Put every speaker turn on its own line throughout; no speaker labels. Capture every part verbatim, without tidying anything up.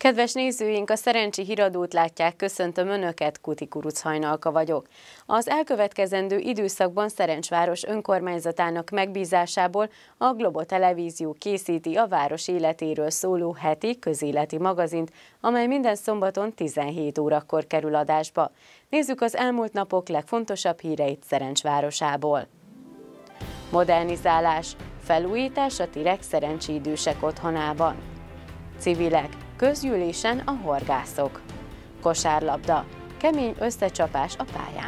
Kedves nézőink, a Szerencsi Híradót látják, köszöntöm Önöket, Kuti Kuruc Hajnalka vagyok. Az elkövetkezendő időszakban Szerencsváros önkormányzatának megbízásából a Globo Televízió készíti a város életéről szóló heti közéleti magazint, amely minden szombaton tizenhét órakor kerül adásba. Nézzük az elmúlt napok legfontosabb híreit Szerencsvárosából. Modernizálás, felújítás a Tirek Szerencsi Idősek Otthonában. Civilek, közgyűlésen a horgászok. Kosárlabda, kemény összecsapás a pályán.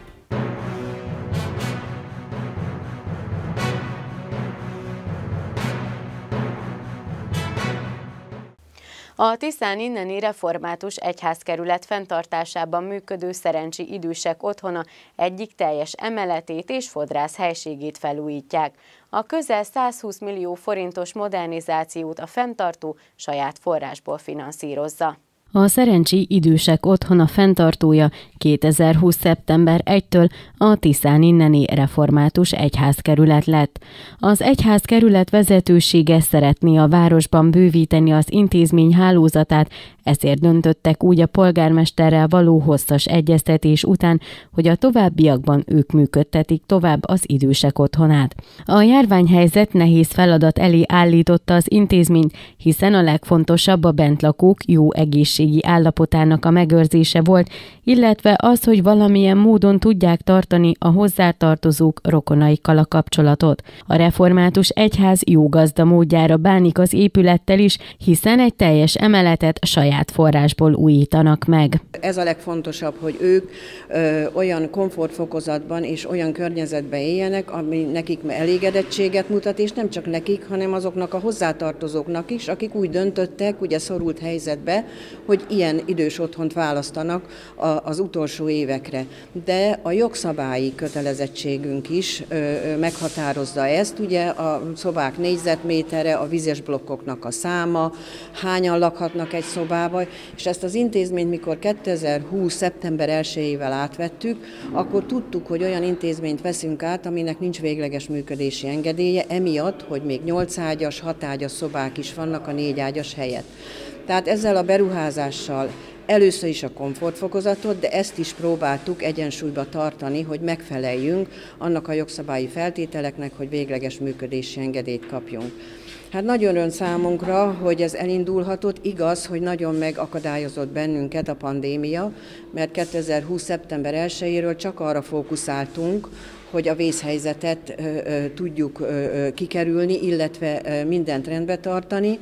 A Tiszán inneni református egyházkerület fenntartásában működő Szerencsi Idősek Otthona egyik teljes emeletét és fodrász helységét felújítják. A közel százhúsz millió forintos modernizációt a fenntartó saját forrásból finanszírozza. A Szerencsi Idősek Otthona fenntartója kétezer-húsz. szeptember elsejétől a Tiszán inneni református egyházkerület lett. Az egyházkerület vezetősége szeretné a városban bővíteni az intézmény hálózatát, ezért döntöttek úgy a polgármesterrel való hosszas egyeztetés után, hogy a továbbiakban ők működtetik tovább az idősek otthonát. A járványhelyzet nehéz feladat elé állította az intézményt, hiszen a legfontosabb a bentlakók jó egészségi állapotának a megőrzése volt, illetve az, hogy valamilyen módon tudják tartani a hozzátartozók rokonaikkal a kapcsolatot. A református egyház jó gazda módjára bánik az épülettel is, hiszen egy teljes emeletet saját forrásból újítanak meg.
Ez a legfontosabb, hogy ők ö, olyan komfortfokozatban és olyan környezetben éljenek, ami nekik elégedettséget mutat, és nem csak nekik, hanem azoknak a hozzátartozóknak is, akik úgy döntöttek, ugye szorult helyzetbe, hogy ilyen idős otthont választanak az utolsó évekre. De a jogszabályi kötelezettségünk is ö, ö, meghatározza ezt, ugye a szobák négyzetmétere, a vizes blokkoknak a száma, hányan lakhatnak egy szobába, és ezt az intézményt, mikor kétezer-húsz. szeptember elsejével átvettük, akkor tudtuk, hogy olyan intézményt veszünk át, aminek nincs végleges működési engedélye, emiatt, hogy még nyolc ágyas, hat ágyas szobák is vannak a négy ágyas helyett. Tehát ezzel a beruházással először is a komfortfokozatot, de ezt is próbáltuk egyensúlyba tartani, hogy megfeleljünk annak a jogszabályi feltételeknek, hogy végleges működési engedélyt kapjunk. Hát nagyon öröm számunkra, hogy ez elindulhatott, igaz, hogy nagyon megakadályozott bennünket a pandémia, mert kétezer-húsz. szeptember elsejéről csak arra fókuszáltunk, hogy a vészhelyzetet ö, ö, tudjuk ö, ö, kikerülni, illetve ö, mindent rendbe tartani,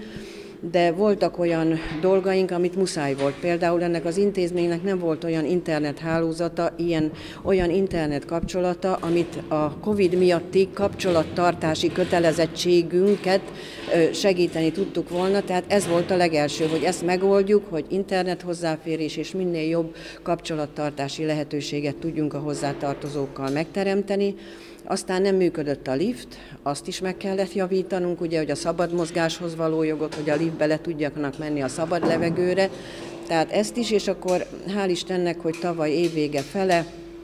de voltak olyan dolgaink, amit muszáj volt. Például ennek az intézménynek nem volt olyan internethálózata, ilyen, olyan internet kapcsolata, amit a Covid miatti kapcsolattartási kötelezettségünket segíteni tudtuk volna. Tehát ez volt a legelső, hogy ezt megoldjuk, hogy internet hozzáférés és minél jobb kapcsolattartási lehetőséget tudjunk a hozzátartozókkal megteremteni. Aztán nem működött a lift, azt is meg kellett javítanunk, ugye, hogy a szabad mozgáshoz való jogot, hogy a liftbe le tudjanak menni a szabad levegőre. Tehát ezt is, és akkor hál' Istennek, hogy tavaly évvége fele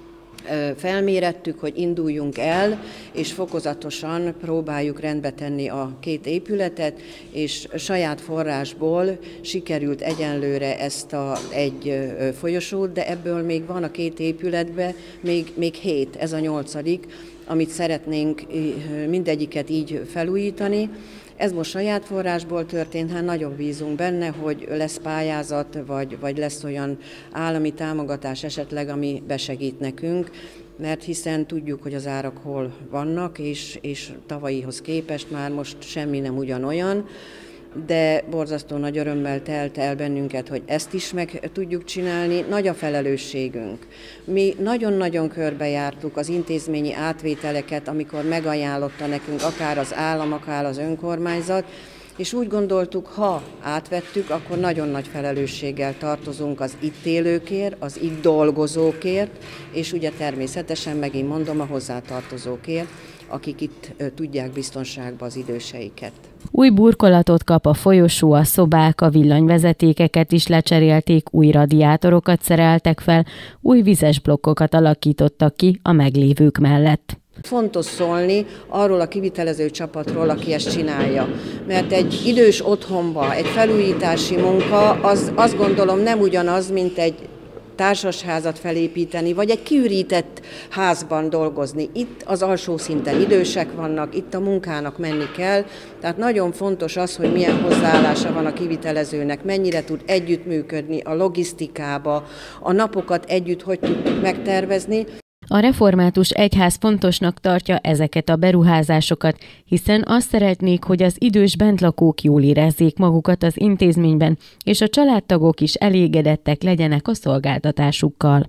felmérettük, hogy induljunk el, és fokozatosan próbáljuk rendbe tenni a két épületet, és saját forrásból sikerült egyenlőre ezt a egy folyosót, de ebből még van a két épületben, még, még hét, ez a nyolcadik, amit szeretnénk mindegyiket így felújítani. Ez most saját forrásból történt, hát nagyon bízunk benne, hogy lesz pályázat, vagy, vagy lesz olyan állami támogatás esetleg, ami besegít nekünk, mert hiszen tudjuk, hogy az árak hol vannak, és, és tavalyihoz képest már most semmi nem ugyanolyan, de borzasztó nagy örömmel telt el bennünket, hogy ezt is meg tudjuk csinálni. Nagy a felelősségünk. Mi nagyon-nagyon körbejártuk az intézményi átvételeket, amikor megajánlotta nekünk akár az állam, akár az önkormányzat, és úgy gondoltuk, ha átvettük, akkor nagyon nagy felelősséggel tartozunk az itt élőkért, az itt dolgozókért, és ugye természetesen megint mondom a hozzátartozókért, akik itt tudják biztonságba az időseiket.
Új burkolatot kap a folyosó, a szobák, a villanyvezetékeket is lecserélték, új radiátorokat szereltek fel, új vizes blokkokat alakítottak ki a meglévők mellett.
Fontos szólni arról a kivitelező csapatról, aki ezt csinálja. Mert egy idős otthonba, egy felújítási munka, az azt gondolom nem ugyanaz, mint egy társasházat felépíteni, vagy egy kiürített házban dolgozni. Itt az alsó szinten idősek vannak, itt a munkának menni kell, tehát nagyon fontos az, hogy milyen hozzáállása van a kivitelezőnek, mennyire tud együttműködni a logisztikába, a napokat együtt hogy tudjuk megtervezni.
A református egyház fontosnak tartja ezeket a beruházásokat, hiszen azt szeretnék, hogy az idős bentlakók jól érezzék magukat az intézményben, és a családtagok is elégedettek legyenek a szolgáltatásukkal.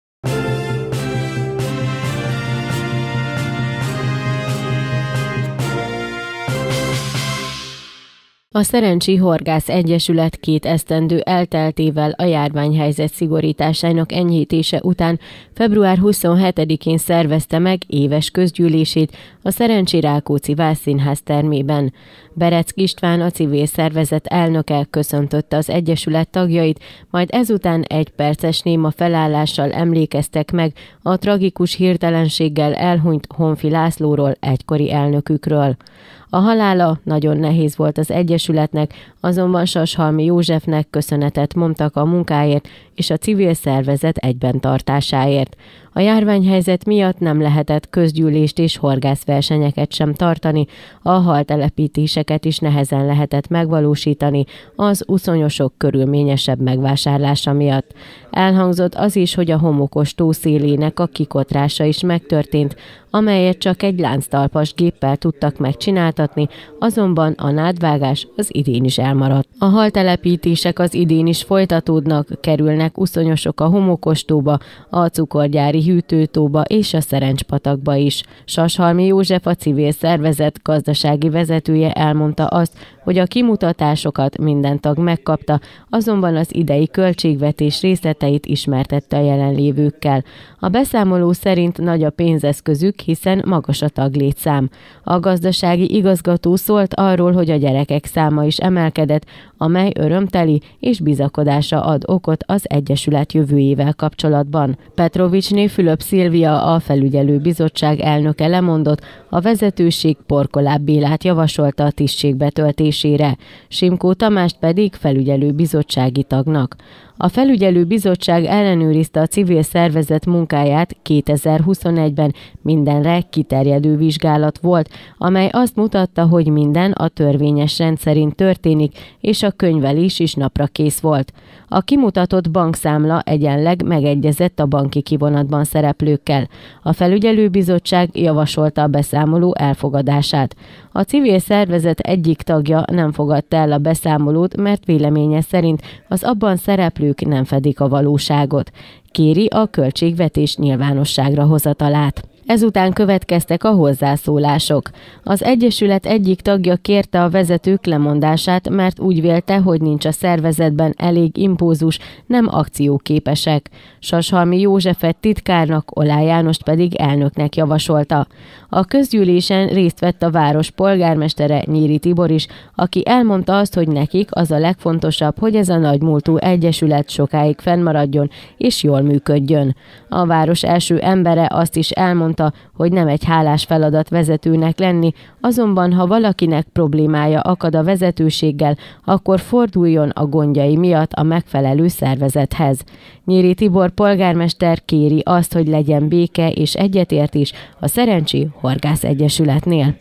A Szerencsi Horgász Egyesület két esztendő elteltével a járványhelyzet szigorításának enyhítése után február huszonhetedikén szervezte meg éves közgyűlését a Szerencsi Rákóczi Vászszínház termében. Bereck István, a civil szervezet elnöke köszöntötte az egyesület tagjait, majd ezután egy perces néma felállással emlékeztek meg a tragikus hirtelenséggel elhunyt Honfi Lászlóról, egykori elnökükről. A halála nagyon nehéz volt az egyesületnek, azonban Sashalmi Józsefnek köszönetet mondtak a munkáért és a civil szervezet egyben tartásáért. A járványhelyzet miatt nem lehetett közgyűlést és horgászversenyeket sem tartani, a haltelepítéseket is nehezen lehetett megvalósítani az uszonyosok körülményesebb megvásárlása miatt. Elhangzott az is, hogy a homokos tó szélének a kikotrása is megtörtént, amelyet csak egy lánctalpas géppel tudtak megcsináltatni, azonban a nádvágás az idén is elmaradt. A haltelepítések az idén is folytatódnak, kerülnek uszonyosok a homokos tóba, a cukorgyári hűtőtóba és a Szerencspatakba is. Sashalmi József, a civil szervezet gazdasági vezetője elmondta azt, hogy a kimutatásokat minden tag megkapta, azonban az idei költségvetés részleteit ismertette a jelenlévőkkel. A beszámoló szerint nagy a pénzeszközük, hiszen magas a taglétszám. A gazdasági igazgató szólt arról, hogy a gyerekek száma is emelkedett, amely örömteli és bizakodásra ad okot az egyesület jövőjével kapcsolatban. Petrovicsné Fülöp Szilvia, a felügyelőbizottság elnöke lemondott, a vezetőség Porkoláb Bélát javasolta a tisztség betöltésére, Simkó Tamást pedig felügyelőbizottsági tagnak. A felügyelőbizottság ellenőrizte a civil szervezet munkáját, kétezer-huszonegyben mindenre kiterjedő vizsgálat volt, amely azt mutatta, hogy minden a törvényes rend szerint történik, és a könyvelés is napra kész volt. A kimutatott bankszámla egyenleg megegyezett a banki kivonatban szereplőkkel. A felügyelőbizottság javasolta a beszámoló elfogadását. A civil szervezet egyik tagja nem fogadta el a beszámolót, mert véleménye szerint az abban szereplők nem fedik a valóságot. Kéri a költségvetés nyilvánosságra hozatalát. Ezután következtek a hozzászólások. Az egyesület egyik tagja kérte a vezetők lemondását, mert úgy vélte, hogy nincs a szervezetben elég impulzus, nem akcióképesek. Sashalmi Józsefet titkárnak, Olá Jánost pedig elnöknek javasolta. A közgyűlésen részt vett a város polgármestere, Nyíri Tibor is, aki elmondta azt, hogy nekik az a legfontosabb, hogy ez a nagymúltú egyesület sokáig fennmaradjon és jól működjön. A város első embere azt is elmondta, hogy nem egy hálás feladat vezetőnek lenni, azonban ha valakinek problémája akad a vezetőséggel, akkor forduljon a gondjai miatt a megfelelő szervezethez. Nyíri Tibor polgármester kéri azt, hogy legyen béke és egyetértés a Szerencsi Horgász Egyesületnél.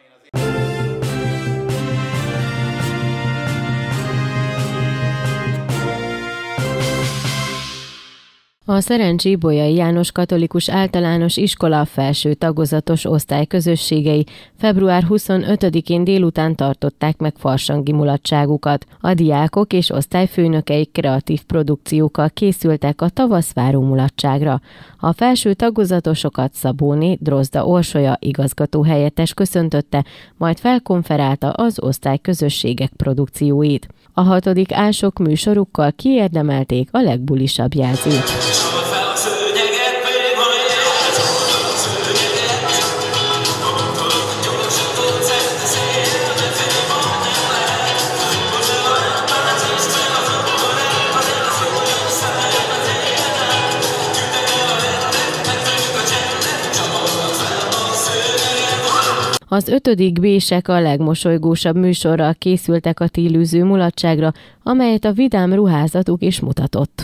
A Szerencsi Bolyai János Katolikus Általános Iskola felső tagozatos osztályközösségei február huszonötödikén délután tartották meg farsangi mulatságukat. A diákok és osztályfőnökeik kreatív produkciókkal készültek a tavaszváró mulatságra. A felső tagozatosokat Szabóné Drozda Orsolya igazgatóhelyettes köszöntötte, majd felkonferálta az osztályközösségek produkcióit. A hatodik ások műsorukkal kiérdemelték a legbulisabb jelzőt. Az ötödik B-sek a legmosolygósabb műsorral készültek a télűző mulatságra, amelyet a vidám ruházatuk is mutatott.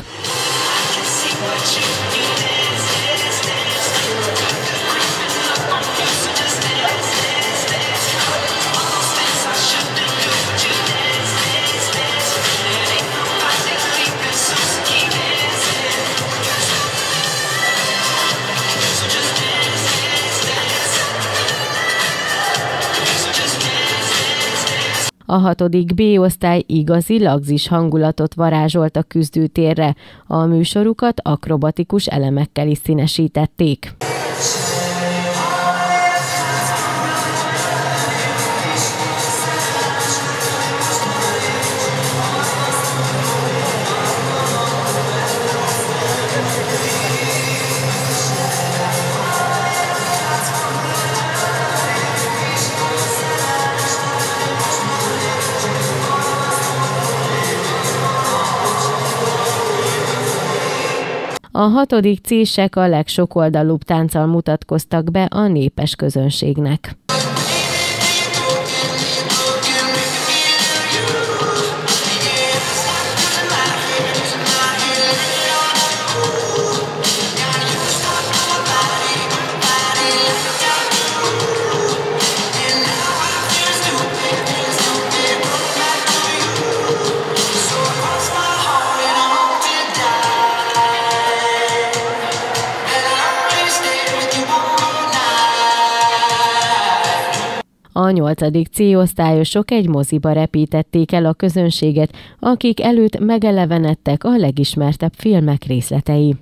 A hatodik B-osztály igazi lagzis hangulatot varázsolt a küzdőtérre, a műsorukat akrobatikus elemekkel is színesítették. A hatodik C-sek a legsokoldalúbb tánccal mutatkoztak be a népes közönségnek. A nyolcadik C-osztályosok egy moziba repítették el a közönséget, akik előtt megelevenedtek a legismertebb filmek részletei.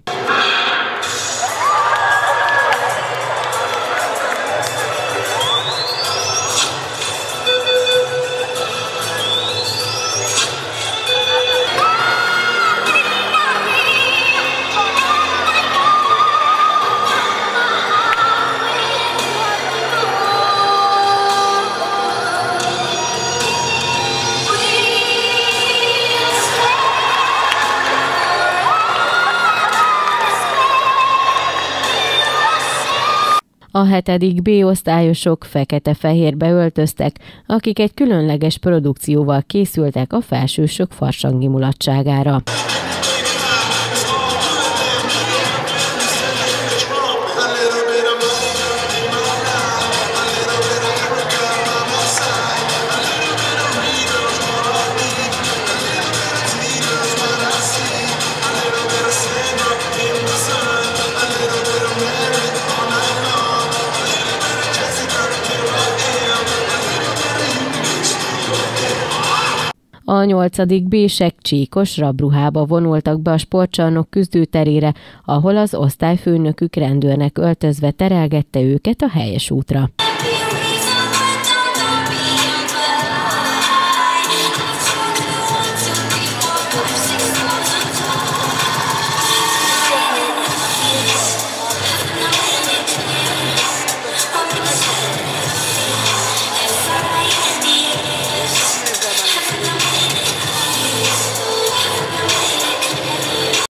A hetedik B-osztályosok fekete-fehérbe öltöztek, akik egy különleges produkcióval készültek a felsősök farsangi mulatságára. A nyolcadik B-sek csíkos rabruhába vonultak be a sportcsarnok küzdőterére, ahol az osztályfőnökük rendőrnek öltözve terelgette őket a helyes útra.